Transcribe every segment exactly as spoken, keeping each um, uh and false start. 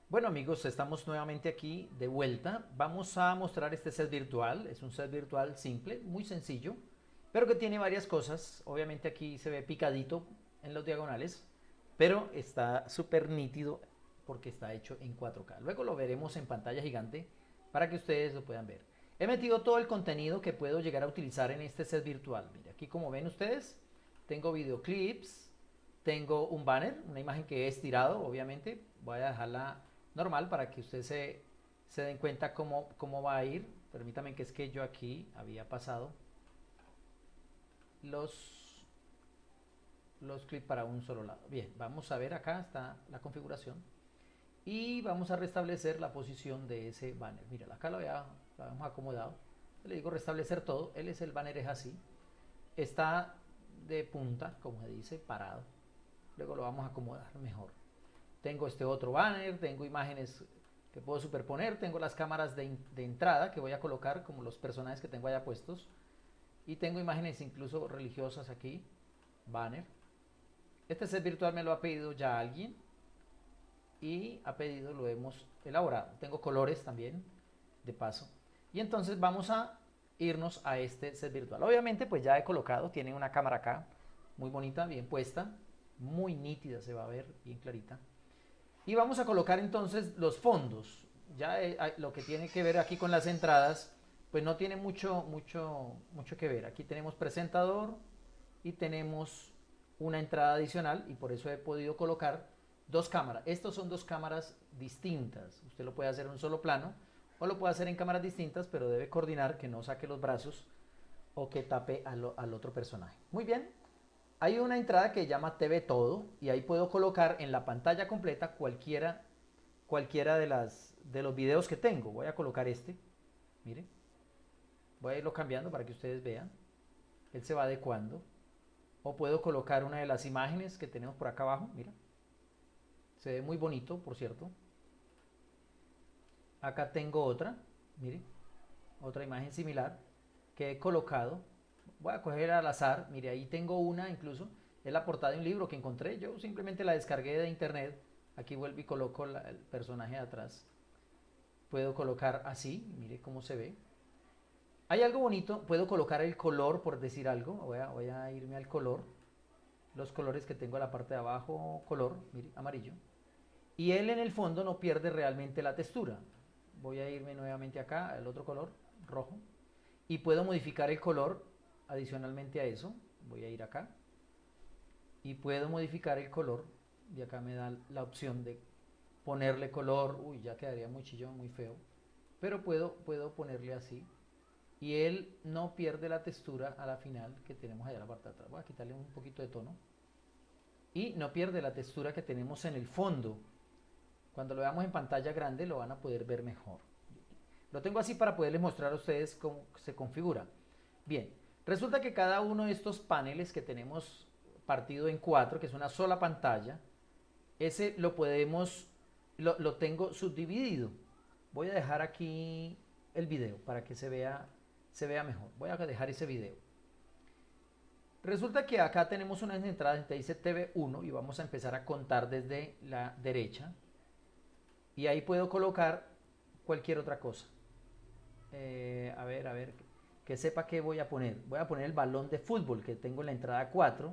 Bueno amigos, estamos nuevamente aquí de vuelta. Vamos a mostrar este set virtual. Es un set virtual simple, muy sencillo, pero que tiene varias cosas. Obviamente aquí se ve picadito en los diagonales, pero está súper nítido porque está hecho en cuatro K. Luego lo veremos en pantalla gigante para que ustedes lo puedan ver. He metido todo el contenido que puedo llegar a utilizar en este set virtual. Mire, aquí como ven ustedes, tengo videoclips, tengo un banner, una imagen que he estirado, obviamente. Voy a dejarla normal para que ustedes se, se den cuenta cómo, cómo va a ir. Permítame, que es que yo aquí había pasado los, los clips para un solo lado. Bien, vamos a ver, acá está la configuración y vamos a restablecer la posición de ese banner. Mira, acá lo, había, lo habíamos acomodado. Le digo restablecer todo. Él es el banner, es así. Está de punta, como se dice, parado. Luego lo vamos a acomodar mejor. Tengo este otro banner, tengo imágenes que puedo superponer, tengo las cámaras de, de entrada que voy a colocar como los personajes que tengo allá puestos, y tengo imágenes incluso religiosas aquí, banner. Este set virtual me lo ha pedido ya alguien y a pedido lo hemos elaborado. Tengo colores también, de paso. Y entonces vamos a irnos a este set virtual. Obviamente pues ya he colocado, tiene una cámara acá, muy bonita, bien puesta, muy nítida, se va a ver bien clarita. Y vamos a colocar entonces los fondos. Ya eh, lo que tiene que ver aquí con las entradas, pues no tiene mucho, mucho, mucho que ver. Aquí tenemos presentador y tenemos una entrada adicional, y por eso he podido colocar dos cámaras. Estos son dos cámaras distintas. Usted lo puede hacer en un solo plano o lo puede hacer en cámaras distintas, pero debe coordinar que no saque los brazos o que tape al, al otro personaje. Muy bien. Hay una entrada que llama T V Todo y ahí puedo colocar en la pantalla completa cualquiera, cualquiera de, las, de los videos que tengo. Voy a colocar este, mire, voy a irlo cambiando para que ustedes vean. Él se va adecuando. O puedo colocar una de las imágenes que tenemos por acá abajo, mira. Se ve muy bonito, por cierto. Acá tengo otra, mire, otra imagen similar que he colocado. Voy a coger al azar, mire, ahí tengo una incluso, es la portada de un libro que encontré, yo simplemente la descargué de internet. Aquí vuelvo y coloco la, el personaje de atrás. Puedo colocar así, mire cómo se ve. Hay algo bonito, puedo colocar el color, por decir algo. Voy a, voy a irme al color, los colores que tengo a la parte de abajo, color, mire, amarillo. Y él en el fondo no pierde realmente la textura. Voy a irme nuevamente acá, al otro color, rojo. Y puedo modificar el color adicionalmente a eso. Voy a ir acá. Y puedo modificar el color. Y acá me da la opción de ponerle color. Uy, ya quedaría muy chillón, muy feo. Pero puedo, puedo ponerle así. Y él no pierde la textura a la final que tenemos allá en la parte de atrás. Voy a quitarle un poquito de tono. Y no pierde la textura que tenemos en el fondo. Cuando lo veamos en pantalla grande lo van a poder ver mejor. Lo tengo así para poderles mostrar a ustedes cómo se configura. Bien, resulta que cada uno de estos paneles que tenemos partido en cuatro, que es una sola pantalla, ese lo podemos, lo, lo tengo subdividido. Voy a dejar aquí el video para que se vea, se vea mejor. Voy a dejar ese video. Resulta que acá tenemos unas entradas que dice T V uno y vamos a empezar a contar desde la derecha. Y ahí puedo colocar cualquier otra cosa. Eh, a ver, a ver, que sepa qué voy a poner. Voy a poner el balón de fútbol que tengo en la entrada cuatro,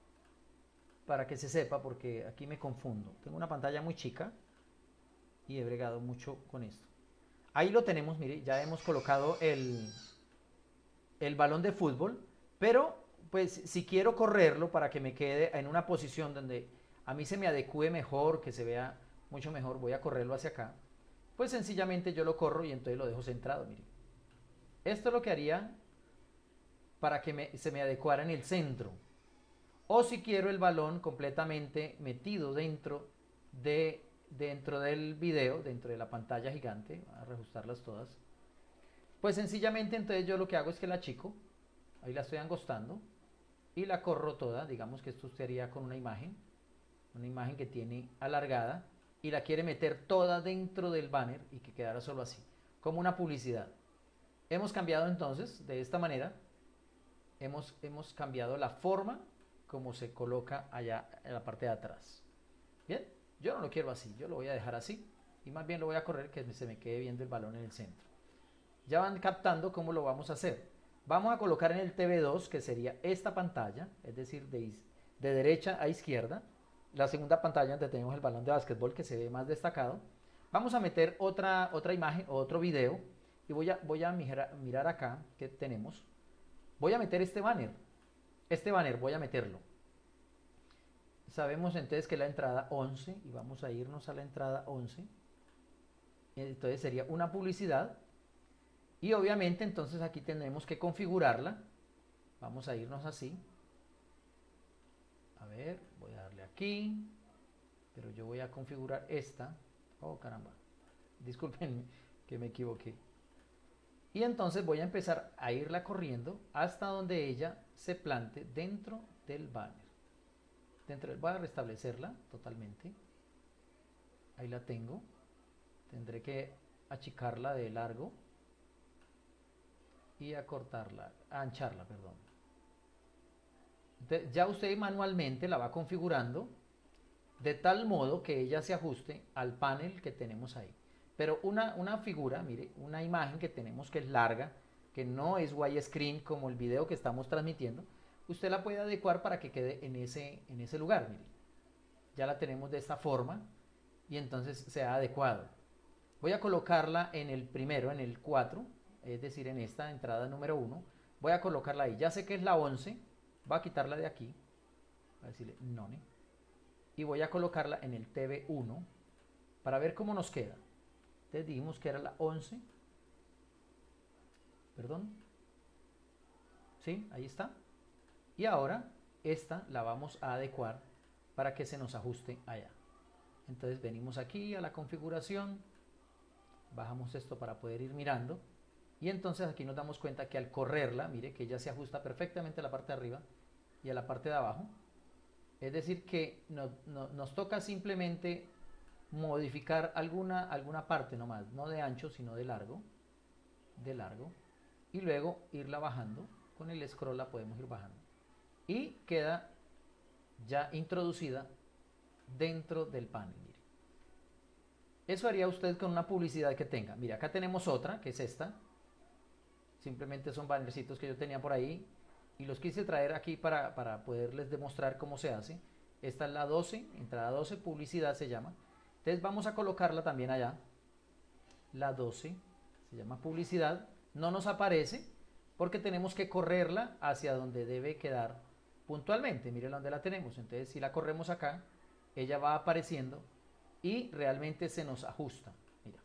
para que se sepa, porque aquí me confundo. Tengo una pantalla muy chica y he bregado mucho con esto. Ahí lo tenemos, mire, ya hemos colocado el, el balón de fútbol, pero pues si quiero correrlo para que me quede en una posición donde a mí se me adecue mejor, que se vea mucho mejor, voy a correrlo hacia acá. Pues sencillamente yo lo corro y entonces lo dejo centrado, mire. Esto es lo que haría para que me, se me adecuara en el centro. O si quiero el balón completamente metido dentro, de, dentro del video, dentro de la pantalla gigante, voy a reajustarlas todas. Pues sencillamente entonces yo lo que hago es que la achico, ahí la estoy angostando, y la corro toda. Digamos que esto usted haría con una imagen, una imagen que tiene alargada, y la quiere meter toda dentro del banner y que quedara solo así, como una publicidad. Hemos cambiado entonces, de esta manera, hemos, hemos cambiado la forma como se coloca allá en la parte de atrás. Bien, yo no lo quiero así, yo lo voy a dejar así. y más bien lo voy a correr que se me quede viendo el balón en el centro. Ya van captando cómo lo vamos a hacer. Vamos a colocar en el T V dos, que sería esta pantalla, es decir, de, de derecha a izquierda, la segunda pantalla donde tenemos el balón de básquetbol que se ve más destacado. Vamos a meter otra, otra imagen o otro video y voy a, voy a mirar, mirar acá que tenemos. Voy a meter este banner. Este banner voy a meterlo. Sabemos entonces que es la entrada once y vamos a irnos a la entrada once. Entonces sería una publicidad y obviamente entonces aquí tendremos que configurarla. Vamos a irnos así. A ver, voy a darle aquí, pero yo voy a configurar esta. Oh, caramba. Disculpen que me equivoqué. Y entonces voy a empezar a irla corriendo hasta donde ella se plante dentro del banner. Dentro del, voy a restablecerla totalmente. Ahí la tengo. Tendré que achicarla de largo y acortarla, a ancharla, perdón. Entonces, ya usted manualmente la va configurando de tal modo que ella se ajuste al panel que tenemos ahí. Pero una, una figura, mire, una imagen que tenemos que es larga, que no es widescreen como el video que estamos transmitiendo, usted la puede adecuar para que quede en ese, en ese lugar, mire. Ya la tenemos de esta forma y entonces se ha adecuado. Voy a colocarla en el primero, en el cuatro, es decir, en esta entrada número uno. Voy a colocarla ahí. Ya sé que es la once, voy a quitarla de aquí, voy a decirle none, y voy a colocarla en el T V uno para ver cómo nos queda. Entonces dijimos que era la once, perdón, sí, ahí está. Y ahora esta la vamos a adecuar para que se nos ajuste allá. Entonces venimos aquí a la configuración, bajamos esto para poder ir mirando y entonces aquí nos damos cuenta que al correrla, mire que ella se ajusta perfectamente a la parte de arriba y a la parte de abajo. Es decir que no, no, nos toca simplemente modificar alguna, alguna parte nomás, no de ancho sino de largo, de largo, y luego irla bajando. Con el scroll la podemos ir bajando y queda ya introducida dentro del panel. Mire. Eso haría usted con una publicidad que tenga. Mira, acá tenemos otra, que es esta. Simplemente son bannercitos que yo tenía por ahí y los quise traer aquí para, para poderles demostrar cómo se hace. Esta es la doce, entrada doce, publicidad se llama. Entonces vamos a colocarla también allá. La doce se llama publicidad. No nos aparece porque tenemos que correrla hacia donde debe quedar puntualmente. Miren dónde la tenemos. Entonces si la corremos acá, ella va apareciendo y realmente se nos ajusta. Mira.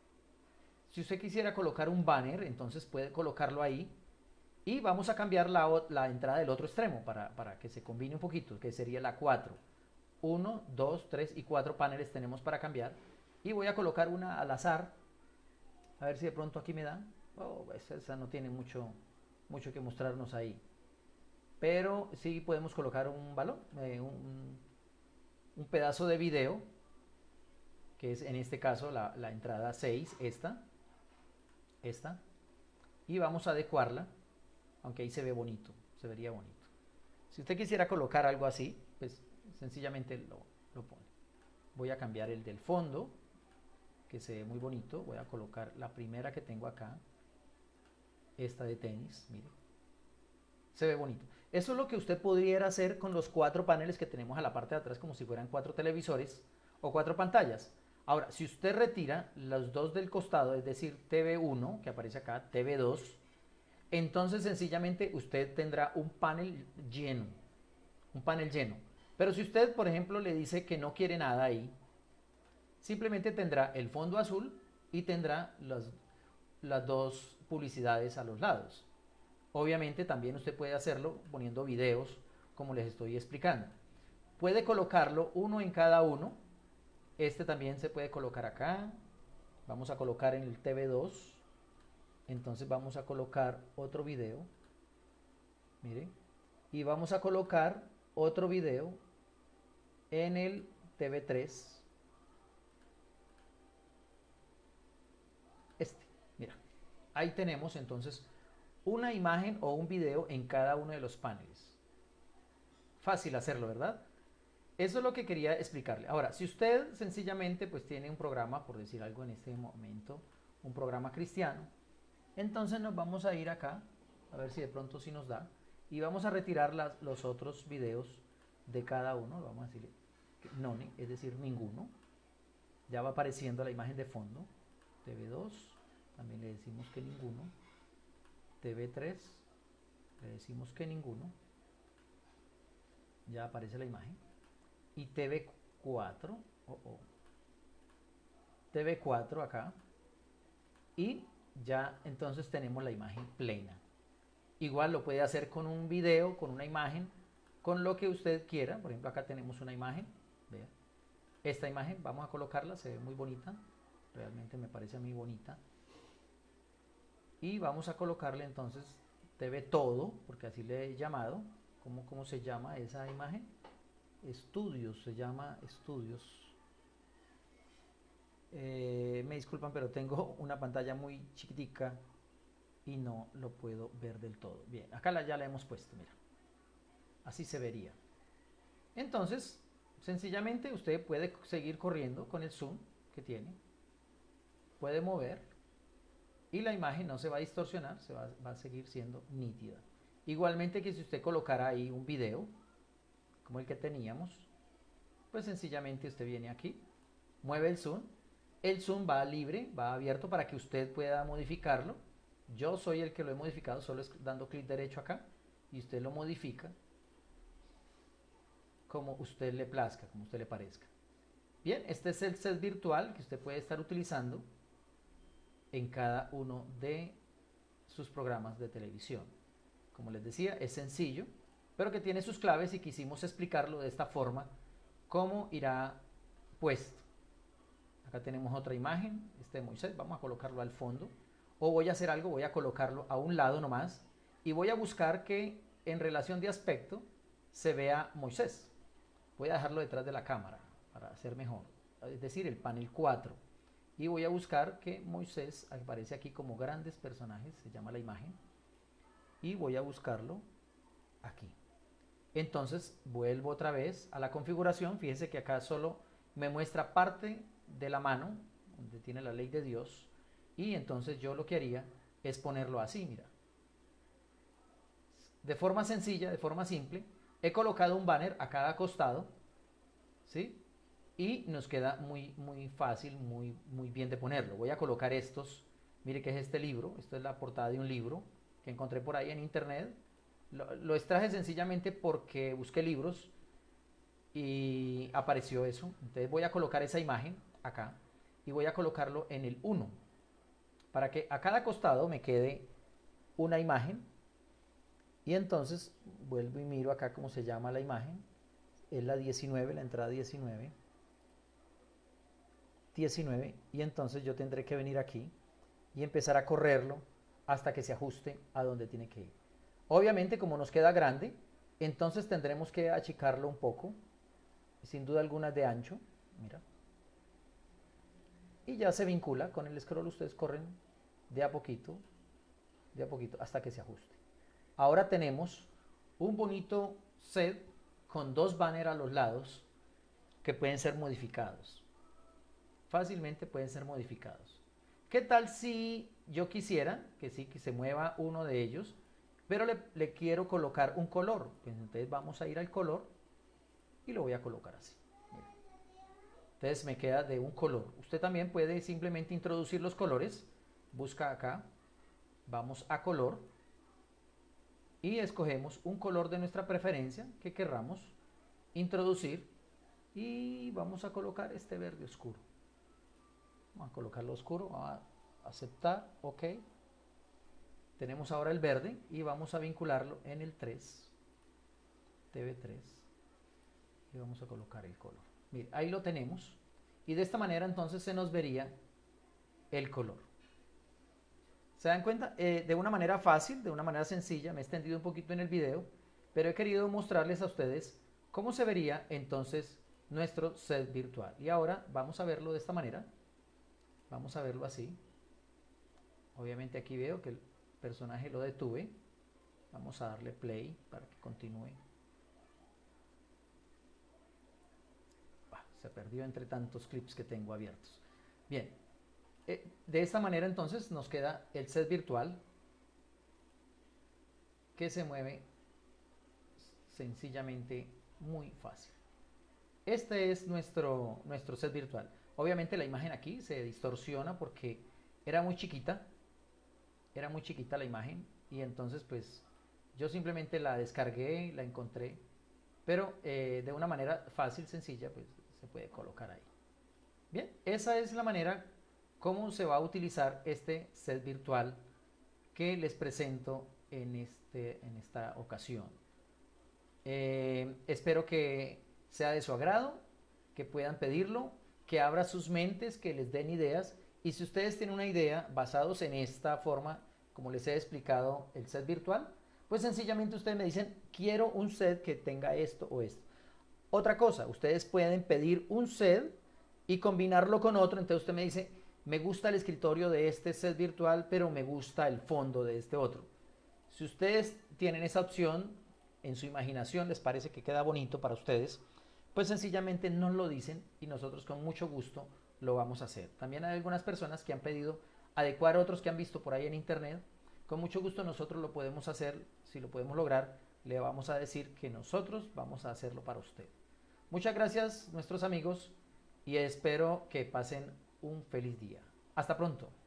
Si usted quisiera colocar un banner, entonces puede colocarlo ahí. Y vamos a cambiar la, la entrada del otro extremo para, para que se combine un poquito, que sería la cuatro. uno, dos, tres y cuatro paneles tenemos para cambiar. Y voy a colocar una al azar. A ver si de pronto aquí me da. Oh, esa, esa no tiene mucho, mucho que mostrarnos ahí. Pero sí podemos colocar un balón, eh, un, un pedazo de video, que es en este caso la, la entrada seis, esta. Esta. Y vamos a adecuarla. Aunque ahí se ve bonito, se vería bonito. Si usted quisiera colocar algo así, pues sencillamente lo, lo pone. Voy a cambiar el del fondo, que se ve muy bonito. Voy a colocar la primera que tengo acá, esta de tenis, mire. Se ve bonito. Eso es lo que usted podría hacer con los cuatro paneles que tenemos a la parte de atrás, como si fueran cuatro televisores o cuatro pantallas. Ahora, si usted retira los dos del costado, es decir, T V uno, que aparece acá, T V dos, entonces sencillamente usted tendrá un panel lleno, un panel lleno. Pero si usted, por ejemplo, le dice que no quiere nada ahí, simplemente tendrá el fondo azul y tendrá las, las dos publicidades a los lados. Obviamente también usted puede hacerlo poniendo videos como les estoy explicando. Puede colocarlo uno en cada uno. Este también se puede colocar acá. Vamos a colocar en el T V dos. Entonces vamos a colocar otro video, miren, y vamos a colocar otro video en el T V tres, este, mira, ahí tenemos entonces una imagen o un video en cada uno de los paneles. Fácil hacerlo, ¿verdad? Eso es lo que quería explicarle. Ahora, si usted sencillamente pues tiene un programa, por decir algo en este momento, un programa cristiano, entonces nos vamos a ir acá, a ver si de pronto sí nos da, y vamos a retirar las, los otros videos de cada uno, vamos a decirle none, es decir, ninguno. Ya va apareciendo la imagen de fondo. T V dos, también le decimos que ninguno. T V tres, le decimos que ninguno. Ya aparece la imagen. Y T V cuatro, oh, oh. T V cuatro acá. Y ya entonces tenemos la imagen plena. Igual lo puede hacer con un video, con una imagen, con lo que usted quiera. Por ejemplo, acá tenemos una imagen. Vea. Esta imagen, vamos a colocarla, se ve muy bonita. Realmente me parece a mí bonita. Y vamos a colocarle entonces T V todo, porque así le he llamado. ¿Cómo, cómo se llama esa imagen? Estudios, se llama Estudios. Eh, me disculpan, pero tengo una pantalla muy chiquitica y no lo puedo ver del todo. Bien, acá la, ya la hemos puesto, mira. Así se vería. Entonces, sencillamente usted puede seguir corriendo con el zoom que tiene. Puede mover y la imagen no se va a distorsionar, se va, va a seguir siendo nítida. Igualmente que si usted colocara ahí un video, como el que teníamos, pues sencillamente usted viene aquí, mueve el zoom, el zoom va libre, va abierto para que usted pueda modificarlo. Yo soy el que lo he modificado, solo es dando clic derecho acá, y usted lo modifica como usted le plazca, como usted le parezca. Bien, este es el set virtual que usted puede estar utilizando en cada uno de sus programas de televisión. Como les decía, es sencillo, pero que tiene sus claves y quisimos explicarlo de esta forma, cómo irá puesto. Acá tenemos otra imagen, este de Moisés, vamos a colocarlo al fondo, o voy a hacer algo, voy a colocarlo a un lado nomás, y voy a buscar que en relación de aspecto se vea Moisés. Voy a dejarlo detrás de la cámara para hacer mejor, es decir, el panel cuatro. Y voy a buscar que Moisés aparece aquí como grandes personajes, se llama la imagen, y voy a buscarlo aquí. Entonces vuelvo otra vez a la configuración, fíjense que acá solo me muestra parte de la mano, donde tiene la ley de Dios, y entonces yo lo que haría es ponerlo así, mira. De forma sencilla, de forma simple, he colocado un banner a cada costado, ¿sí? Y nos queda muy, muy fácil, muy, muy bien de ponerlo. Voy a colocar estos, mire que es este libro, esto es la portada de un libro que encontré por ahí en internet. Lo, lo extraje sencillamente porque busqué libros y apareció eso. Entonces voy a colocar esa imagen acá y voy a colocarlo en el uno para que a cada costado me quede una imagen. Y entonces vuelvo y miro acá cómo se llama la imagen. Es la diecinueve, la entrada diecinueve. diecinueve. Y entonces yo tendré que venir aquí y empezar a correrlo hasta que se ajuste a donde tiene que ir. Obviamente, como nos queda grande, entonces tendremos que achicarlo un poco. Sin duda alguna de ancho. Mira. Y ya se vincula con el scroll. Ustedes corren de a poquito, de a poquito, hasta que se ajuste. Ahora tenemos un bonito set con dos banners a los lados que pueden ser modificados. Fácilmente pueden ser modificados. ¿Qué tal si yo quisiera que sí, que se mueva uno de ellos, pero le, le quiero colocar un color? Pues entonces vamos a ir al color y lo voy a colocar así. Mira. Entonces me queda de un color. Usted también puede simplemente introducir los colores. Busca acá, vamos a color y escogemos un color de nuestra preferencia que querramos introducir y vamos a colocar este verde oscuro. Vamos a colocarlo oscuro, vamos a aceptar, ok. Tenemos ahora el verde y vamos a vincularlo en el tres, T V tres, y vamos a colocar el color. Mire, ahí lo tenemos y de esta manera entonces se nos vería el color. ¿Se dan cuenta? Eh, de una manera fácil, de una manera sencilla, me he extendido un poquito en el video, pero he querido mostrarles a ustedes cómo se vería entonces nuestro set virtual. Y ahora vamos a verlo de esta manera. Vamos a verlo así. Obviamente aquí veo que el personaje lo detuve. Vamos a darle play para que continúe. se perdió entre tantos clips que tengo abiertos. Bien, eh, de esta manera entonces nos queda el set virtual que se mueve sencillamente muy fácil. Este es nuestro, nuestro set virtual. Obviamente la imagen aquí se distorsiona porque era muy chiquita, era muy chiquita la imagen y entonces pues yo simplemente la descargué, la encontré, pero eh, de una manera fácil, sencilla, pues se puede colocar ahí. Bien, esa es la manera como se va a utilizar este set virtual que les presento en, este, en esta ocasión. Eh, espero que sea de su agrado, que puedan pedirlo, que abra sus mentes, que les den ideas, y si ustedes tienen una idea basados en esta forma, como les he explicado el set virtual, pues sencillamente ustedes me dicen, quiero un set que tenga esto o esto. Otra cosa, ustedes pueden pedir un set y combinarlo con otro, entonces usted me dice, me gusta el escritorio de este set virtual, pero me gusta el fondo de este otro. Si ustedes tienen esa opción, en su imaginación les parece que queda bonito para ustedes, pues sencillamente nos lo dicen y nosotros con mucho gusto lo vamos a hacer. También hay algunas personas que han pedido adecuar otros que han visto por ahí en internet. Con mucho gusto nosotros lo podemos hacer, si lo podemos lograr, le vamos a decir que nosotros vamos a hacerlo para usted. Muchas gracias nuestros amigos y espero que pasen un feliz día. Hasta pronto.